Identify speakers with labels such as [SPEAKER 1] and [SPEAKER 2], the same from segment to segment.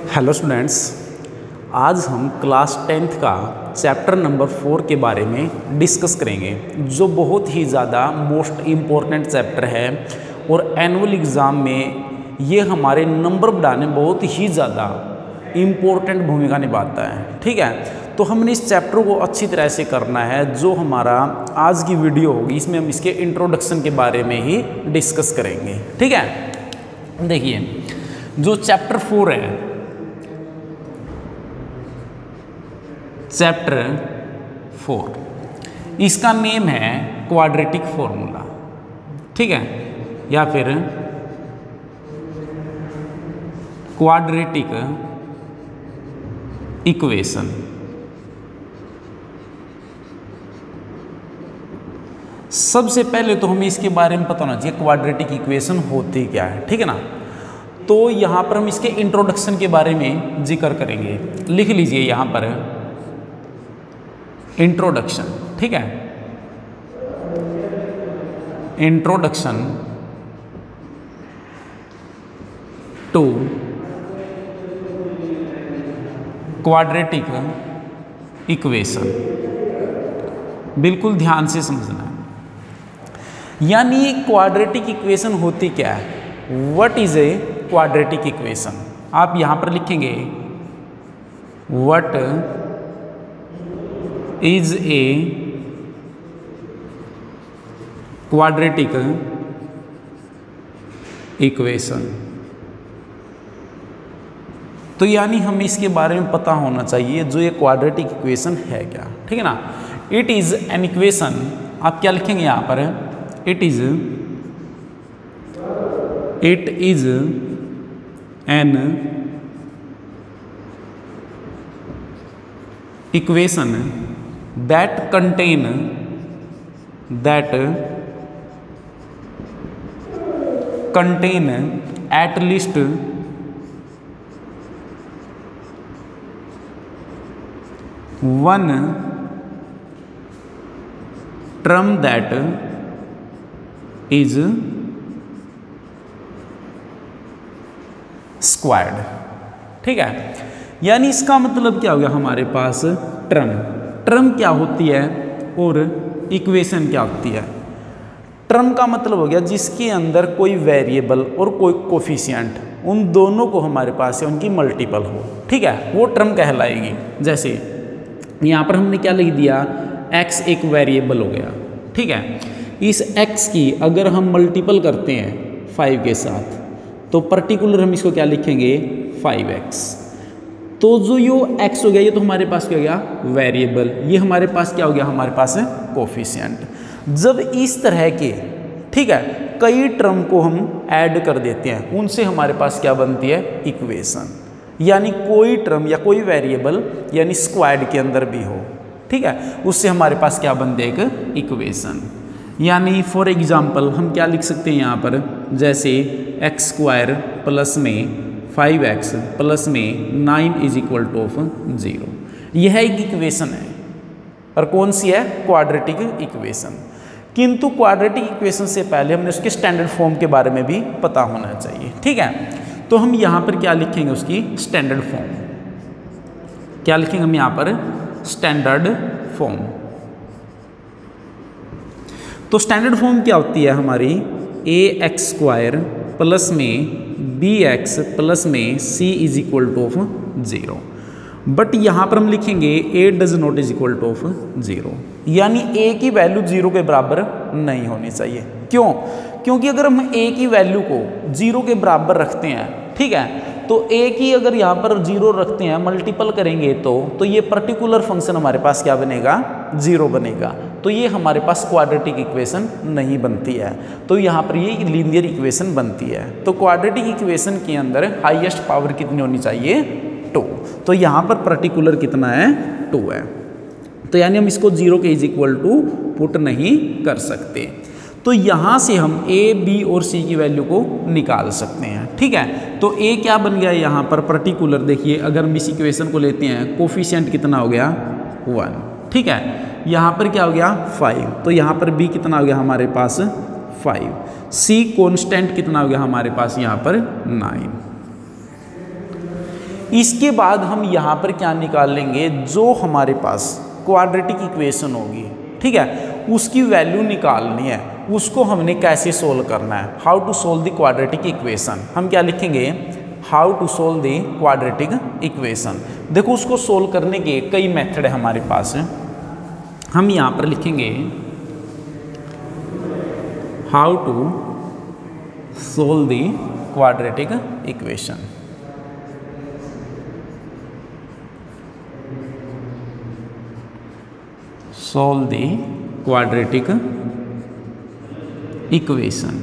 [SPEAKER 1] Hello students, आज हम class 10th का चैप्टर नंबर 4 के बारे में डिस्कस करेंगे, जो बहुत ही ज़्यादा मोस्ट इम्पॉर्टेंट चैप्टर है और एनुअल एग्ज़ाम में ये हमारे नंबर बढ़ाने में बहुत ही ज़्यादा इम्पोर्टेंट भूमिका निभाता है। ठीक है, तो हमने इस चैप्टर को अच्छी तरह से करना है। जो हमारा आज की वीडियो होगी इसमें हम इसके इंट्रोडक्शन के बारे में ही डिस्कस करेंगे। ठीक है, देखिए जो चैप्टर 4 है, चैप्टर 4 इसका नेम है क्वाड्रेटिक फॉर्मूला। ठीक है, या फिर क्वाड्रेटिक इक्वेशन। सबसे पहले तो हमें इसके बारे में पता होना चाहिए क्वाड्रेटिक इक्वेशन होती क्या है। ठीक है ना, तो यहाँ पर हम इसके इंट्रोडक्शन के बारे में जिक्र करेंगे। लिख लीजिए यहाँ पर इंट्रोडक्शन। ठीक है, इंट्रोडक्शन टू क्वाड्रेटिक इक्वेशन। बिल्कुल ध्यान से समझना है, यानी क्वाड्रेटिक इक्वेशन होती क्या है। What is a quadratic equation. आप यहां पर लिखेंगे what is a quadratic equation. तो यानी हमें इसके बारे में पता होना चाहिए जो ये क्वाड्रेटिक इक्वेशन है क्या। ठीक है ना, इट इज एन इक्वेशन। आप क्या लिखेंगे यहां पर, it is an equation that contain at least one term that is squared। ठीक है, यानी इसका मतलब क्या हो गया, हमारे पास टर्म क्या होती है और इक्वेशन क्या होती है। टर्म का मतलब हो गया जिसके अंदर कोई वेरिएबल और कोई कोफिशिएंट, उन दोनों को हमारे पास है उनकी मल्टीपल हो। ठीक है, वो टर्म कहलाएगी। जैसे यहाँ पर हमने क्या लिख दिया, x एक वेरिएबल हो गया। ठीक है, इस x की अगर हम मल्टीपल करते हैं 5 के साथ, तो पर्टिकुलर हम इसको क्या लिखेंगे, 5x। तो जो यो x हो गया, ये तो हमारे पास क्या हो गया, वेरिएबल। ये हमारे पास क्या हो गया, हमारे पास है कोफिशिएंट। जब इस तरह के, ठीक है, कई टर्म को हम ऐड कर देते हैं, उनसे हमारे पास क्या बनती है, इक्वेशन। यानी कोई टर्म या कोई वेरिएबल यानी स्क्वायर्ड के अंदर भी हो, ठीक है, उससे हमारे पास क्या बनती है, एक इक्वेशन। यानी फॉर एग्जाम्पल हम क्या लिख सकते हैं यहाँ पर, जैसे एक्स स्क्वायर प्लस में 5x प्लस में 9 इज इक्वल टू ऑफ 0। यह एक इक्वेशन है, और कौन सी है, क्वाड्रेटिक इक्वेशन। किंतु क्वाड्रेटिक इक्वेशन से पहले हमने उसके स्टैंडर्ड फॉर्म के बारे में भी पता होना चाहिए। ठीक है, तो हम यहाँ पर क्या लिखेंगे, उसकी स्टैंडर्ड फॉर्म। क्या लिखेंगे हम यहाँ पर, स्टैंडर्ड फॉर्म। तो स्टैंडर्ड फॉर्म क्या होती है हमारी, ax स्क्वायर प्लस में bx प्लस में c is equal to of 0। But यहाँ पर हम लिखेंगे a does not is equal to of 0, यानी a की वैल्यू 0 के बराबर नहीं होनी चाहिए। क्यों? क्योंकि अगर हम a की वैल्यू को 0 के बराबर रखते हैं, ठीक है, तो a की अगर यहाँ पर 0 रखते हैं, मल्टीपल करेंगे तो ये पर्टिकुलर फंक्शन हमारे पास क्या बनेगा, 0 बनेगा। तो ये हमारे पास क्वाड्रेटिक इक्वेशन नहीं बनती है। तो यहाँ पर ये लीनियर इक्वेशन बनती है। तो क्वाड्रेटिक इक्वेशन के अंदर हाईएस्ट पावर कितनी होनी चाहिए, 2। तो यहाँ पर पर्टिकुलर कितना है, 2 है। तो यानी हम इसको 0 के इज इक्वल टू पुट नहीं कर सकते। तो यहाँ से हम a, b और c की वैल्यू को निकाल सकते हैं। ठीक है, तो a क्या बन गया यहाँ पर पर्टिकुलर, देखिए अगर हम इस इक्वेशन को लेते हैं, कोफिशिएंट कितना हो गया, 1। ठीक है, यहाँ पर क्या हो गया 5, तो यहाँ पर b कितना हो गया हमारे पास 5, c कांस्टेंट कितना हो गया हमारे पास यहाँ पर 9। इसके बाद हम यहाँ पर क्या निकाल लेंगे, जो हमारे पास क्वाड्रेटिक इक्वेशन होगी, ठीक है, उसकी वैल्यू निकालनी है, उसको हमने कैसे सोल्व करना है। How to solve the quadratic equation, हम क्या लिखेंगे, how to solve the quadratic equation. देखो उसको सोल्व करने के कई मेथड है हमारे पास। हम यहाँ पर लिखेंगे how to solve the quadratic equation. Solve the quadratic equation.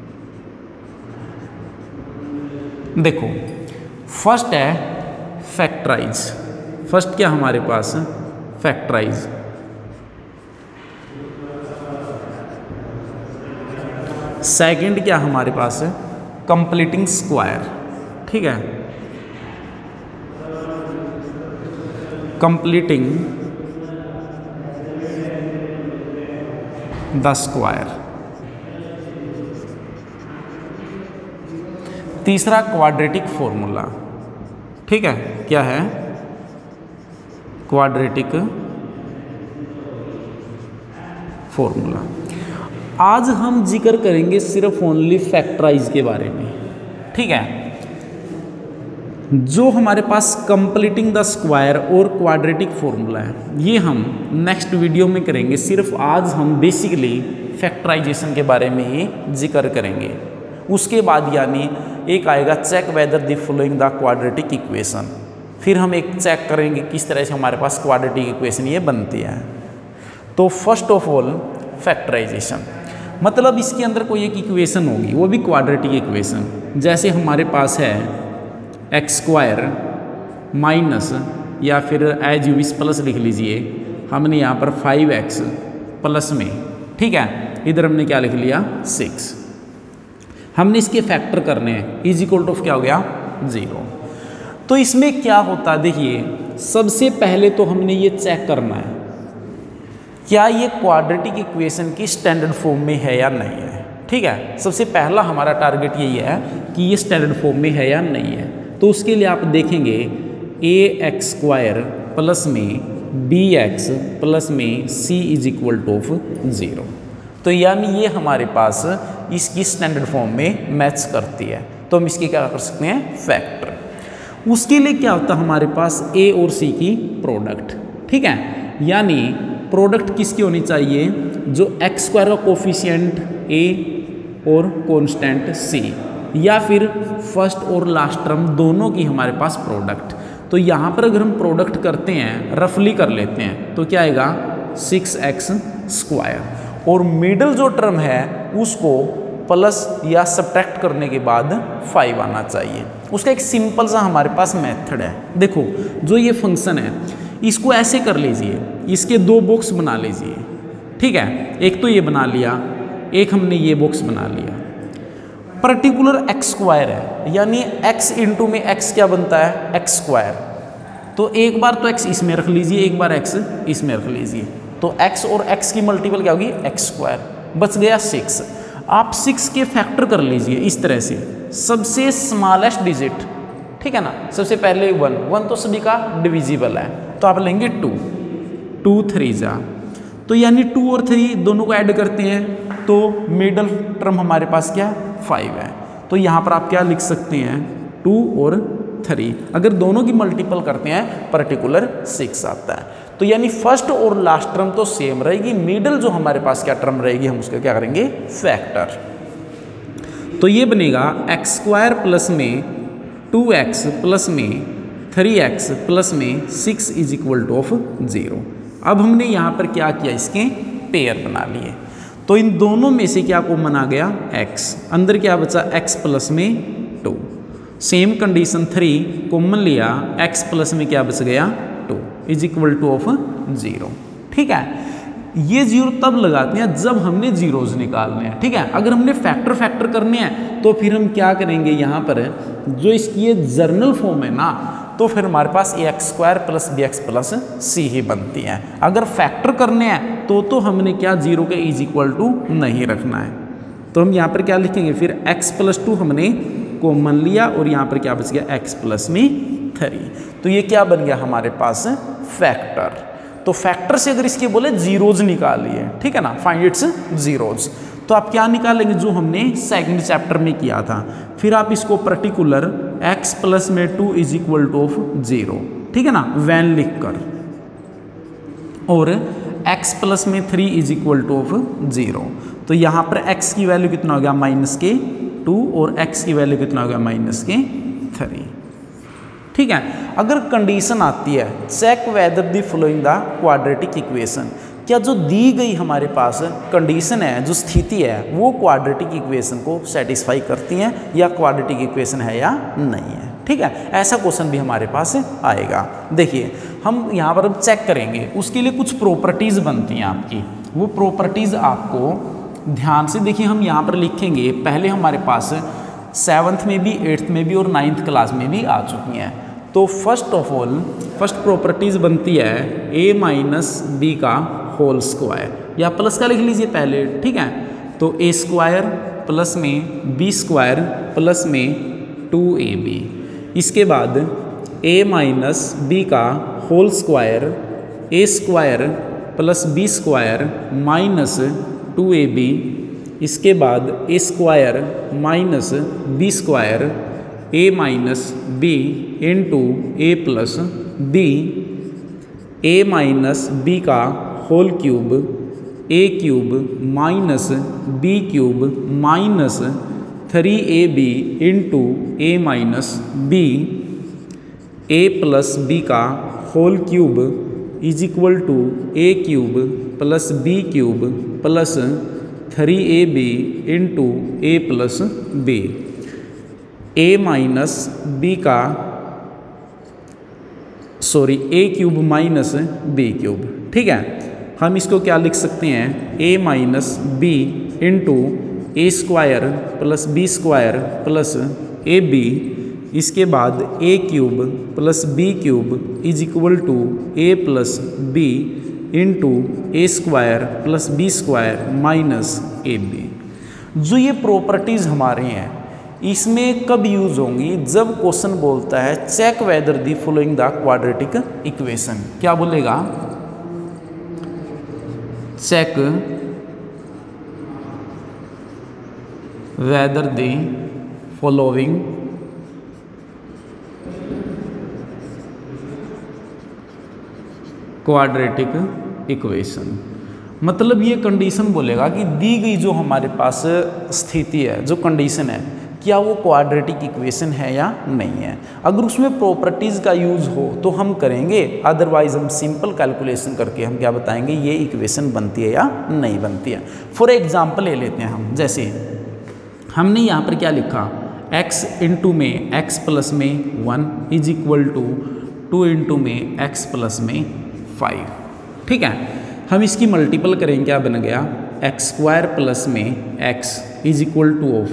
[SPEAKER 1] देखो फर्स्ट है फैक्टराइज। फर्स्ट क्या हमारे पास, फैक्टराइज। सेकंड क्या हमारे पास है, कंप्लीटिंग स्क्वायर, ठीक है, कंप्लीटिंग द स्क्वायर। तीसरा क्वाड्रेटिक फॉर्मूला, ठीक है, क्या है, क्वाड्रेटिक फॉर्मूला। आज हम जिक्र करेंगे सिर्फ ओनली फैक्टराइज के बारे में, ठीक है। जो हमारे पास कंप्लीटिंग द स्क्वायर और क्वाड्रेटिक फॉर्मूला है, ये हम नेक्स्ट वीडियो में करेंगे। सिर्फ आज हम बेसिकली फैक्टराइजेशन के बारे में ही जिक्र करेंगे। उसके बाद यानी एक आएगा check whether the following the quadratic equation. फिर हम एक चेक करेंगे किस तरह से हमारे पास क्वाड्रेटिक इक्वेशन ये बनती है। तो फर्स्ट ऑफ ऑल फैक्टराइजेशन मतलब इसके अंदर कोई एक इक्वेशन होगी, वो भी क्वाड्रेटिक इक्वेशन। जैसे हमारे पास है एक्स स्क्वायर माइनस, या फिर एज यू विश प्लस लिख लीजिए, हमने यहाँ पर 5x प्लस में, ठीक है, इधर हमने क्या लिख लिया 6। हमने इसके फैक्टर करने हैं, इज इक्वल टू क्या हो गया 0। तो इसमें क्या होता है, देखिए सबसे पहले तो हमने ये चेक करना है क्या ये क्वाड्रेटिक इक्वेशन की स्टैंडर्ड फॉर्म में है या नहीं है, ठीक है। सबसे पहला हमारा टारगेट यही है कि ये स्टैंडर्ड फॉर्म में है या नहीं है। तो उसके लिए आप देखेंगे ax स्क्वायर प्लस में bx प्लस में c इज इक्वल टू 0। तो यानी ये हमारे पास इसकी स्टैंडर्ड फॉर्म में मैच करती है। तो हम इसकी क्या कर सकते हैं, फैक्टर। उसके लिए क्या होता है हमारे पास a और c की प्रोडक्ट, ठीक है। यानी प्रोडक्ट किसकी होनी चाहिए, जो एक्स स्क्वायर का कोफिशिएंट a और कांस्टेंट c, या फिर फर्स्ट और लास्ट टर्म दोनों की हमारे पास प्रोडक्ट। तो यहाँ पर अगर हम प्रोडक्ट करते हैं, रफली कर लेते हैं, तो क्या आएगा 6x स्क्वायर, और मिडल जो टर्म है उसको प्लस या सब्ट्रैक्ट करने के बाद 5 आना चाहिए। उसका एक सिंपल सा हमारे पास मेथड है। देखो जो ये फंक्शन है इसको ऐसे कर लीजिए, इसके 2 बॉक्स बना लीजिए, ठीक है। एक तो ये बना लिया, एक हमने ये बॉक्स बना लिया। पर्टिकुलर एक्स स्क्वायर है, यानी x इंटू में x क्या बनता है, एक्स स्क्वायर। तो एक बार तो x इसमें रख लीजिए, एक बार x इसमें रख लीजिए, तो x और x की मल्टीपल क्या होगी, एक्स स्क्वायर। बच गया 6। आप 6 के फैक्टर कर लीजिए इस तरह से, सबसे स्मॉलेस्ट डिजिट, ठीक है ना, सबसे पहले 1 तो सभी का डिविजिबल है, तो आप लेंगे 2 3 जा, तो यानी 2 और 3 दोनों को ऐड करते हैं, तो मिडल टर्म हमारे पास क्या 5 है। तो यहाँ पर आप क्या लिख सकते हैं, 2 और 3। अगर दोनों की मल्टीपल करते हैं पर्टिकुलर 6 आता है। तो यानी फर्स्ट और लास्ट टर्म तो सेम रहेगी, मिडल जो हमारे पास क्या टर्म रहेगी, हम उसका क्या करेंगे, फैक्टर। तो ये बनेगा एक्स स्क्वायर प्लस में 2x प्लस में 3x प्लस में 6 इज इक्वल टू 0। अब हमने यहाँ पर क्या किया, इसके पेयर बना लिए। तो इन दोनों में से क्या कॉमन आ गया, x, अंदर क्या बचा x प्लस में 2। सेम कंडीशन 3 कॉमन लिया, x प्लस में क्या बच गया 2 इज इक्वल टू 0, ठीक है। ये 0 तब लगाते हैं जब हमने जीरोज निकालने हैं, ठीक है। अगर हमने फैक्टर करने हैं तो फिर हम क्या करेंगे, यहाँ पर जो इसकी ये जर्नल फॉर्म है ना, तो फिर हमारे पास ax square plus bx plus c ही बनती है। अगर फैक्टर करने हैं तो हमने क्या 0 के इज इक्वल टू नहीं रखना है। तो हम यहाँ पर क्या लिखेंगे, फिर x प्लस 2 हमने कॉमन लिया, और यहाँ पर क्या बच गया x प्लस में 3। तो ये क्या बन गया हमारे पास, फैक्टर। तो फैक्टर से अगर इसके बोले जीरोज निकालिए, ठीक है ना, फाइंड इट्स जीरोज, तो आप क्या निकालेंगे, जो हमने सेकंड चैप्टर में किया था। फिर आप इसको पर्टिकुलर x प्लस में 2 इज इक्वल टू ऑफ 0, ठीक है ना, वैन लिख कर, और x प्लस में 3 इज इक्वल टू ऑफ 0। तो यहाँ पर x की वैल्यू कितना हो गया, -2, और x की वैल्यू कितना हो गया, -3, ठीक है। अगर कंडीशन आती है check whether the following the quadratic equation, क्या जो दी गई हमारे पास कंडीशन है, जो स्थिति है, वो क्वाड्रेटिक इक्वेशन को सेटिस्फाई करती हैं या क्वाड्रेटिक इक्वेशन है या नहीं है, ठीक है। ऐसा क्वेश्चन भी हमारे पास आएगा। देखिए हम यहाँ पर अब चेक करेंगे, उसके लिए कुछ प्रॉपर्टीज़ बनती हैं आपकी, वो प्रॉपर्टीज़ आपको ध्यान से देखिए, हम यहाँ पर लिखेंगे। पहले हमारे पास 7th में भी, 8th में भी और 9th क्लास में भी आ चुकी हैं। तो first of all first properties बनती है a माइनस बी का होल स्क्वायर, या प्लस का लिख लीजिए पहले, ठीक है। तो a स्क्वायर प्लस में b स्क्वायर प्लस में 2ab, इसके बाद a माइनस बी का whole square, a square plus b square minus 2ab, इसके बाद a square minus b square, a minus B into A plus B, a minus B का whole cube, a cube minus b cube minus 3ab into a minus B, a plus B का whole cube is equal to a cube plus b cube plus 3ab into a plus b, a minus B का a cube minus b cube, ठीक है। हम इसको क्या लिख सकते हैं, a minus B into A square plus B square plus A B, इसके बाद a cube plus b cube is equal to a plus B into A square plus B square minus A B. जो ये properties हमारे हैं, इसमें कब use होंगी, जब क्वेश्चन बोलता है check whether the following the quadratic equation. क्या बोलेगा, check whether the following quadratic equation. मतलब ये कंडीशन बोलेगा कि दी गई जो हमारे पास स्थिति है, जो कंडीशन है, क्या वो क्वाड्रेटिक इक्वेशन है या नहीं है। अगर उसमें प्रॉपर्टीज़ का यूज़ हो तो हम करेंगे, अदरवाइज हम सिंपल कैलकुलेशन करके हम क्या बताएंगे, ये इक्वेशन बनती है या नहीं बनती है। फॉर एग्जांपल ले लेते हैं हम, जैसे हमने यहाँ पर क्या लिखा, x इंटू में x प्लस में 1 इज इक्वल टू 2 इंटू में x प्लस में 5, ठीक है। हम इसकी मल्टीपल करेंगे, क्या बन गया, एक्स स्क्वायर प्लस में x is equal to of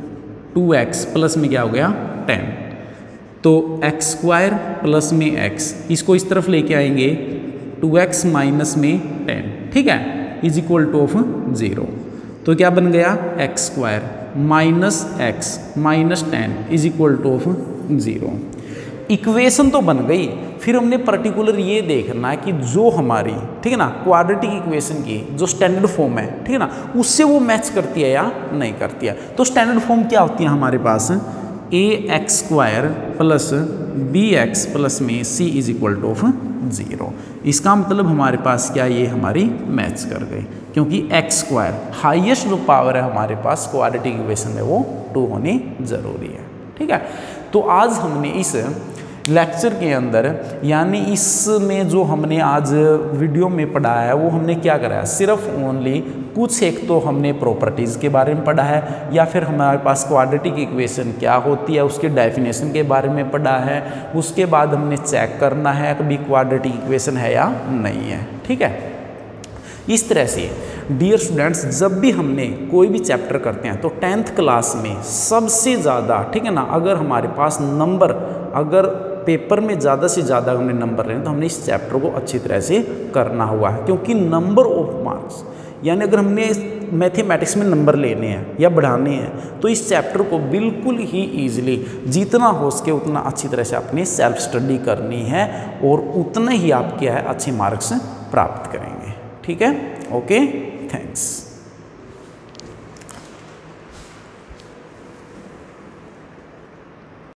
[SPEAKER 1] 2x plus में क्या हो गया 10। तो एक्स स्क्वायर प्लस में x, इसको इस तरफ लेके आएंगे 2x माइनस में 10, ठीक है, इज इक्वल टू ऑफ 0। तो क्या बन गया, X square minus X minus 10 is equal to of 0। Equation तो बन गई, फिर हमने पर्टिकुलर ये देखना है कि जो हमारी, ठीक है ना, क्वाड्रेटिक इक्वेशन की जो स्टैंडर्ड फॉर्म है, ठीक है ना, उससे वो मैच करती है या नहीं करती है। तो स्टैंडर्ड फॉर्म क्या होती है हमारे पास, A X square plus B X plus में C is equal to of 0। इसका मतलब हमारे पास क्या, ये हमारी मैच कर गई, क्योंकि एक्स स्क्वायर हाईएस्ट जो पावर है हमारे पास क्वाड्रेटिक इक्वेशन में वो 2 होनी ज़रूरी है, ठीक है। तो आज हमने इस लेक्चर के अंदर, यानी इसमें जो हमने आज वीडियो में पढ़ा है, वो हमने क्या करा है, सिर्फ ओनली कुछ एक तो हमने प्रॉपर्टीज़ के बारे में पढ़ा है, या फिर हमारे पास क्वाड्रेटिक इक्वेशन क्या होती है उसके डेफिनेशन के बारे में पढ़ा है। उसके बाद हमने चेक करना है कभी क्वाड्रेटिक इक्वेशन है या नहीं है, ठीक है। इस तरह से डियर स्टूडेंट्स, जब भी हमने कोई भी चैप्टर करते हैं तो 10th क्लास में सबसे ज़्यादा, ठीक है ना, अगर हमारे पास नंबर, अगर पेपर में ज़्यादा से ज़्यादा हमने नंबर लें तो हमने इस चैप्टर को अच्छी तरह से करना हुआ है, क्योंकि नंबर ऑफ मार्क्स, यानी अगर हमने मैथमेटिक्स में नंबर लेने हैं या बढ़ाने हैं तो इस चैप्टर को बिल्कुल ही ईजिली जितना हो सके उतना अच्छी तरह से अपनी सेल्फ स्टडी करनी है और उतने ही आप क्या है अच्छे मार्क्स प्राप्त करेंगे। ठीक है, ओके।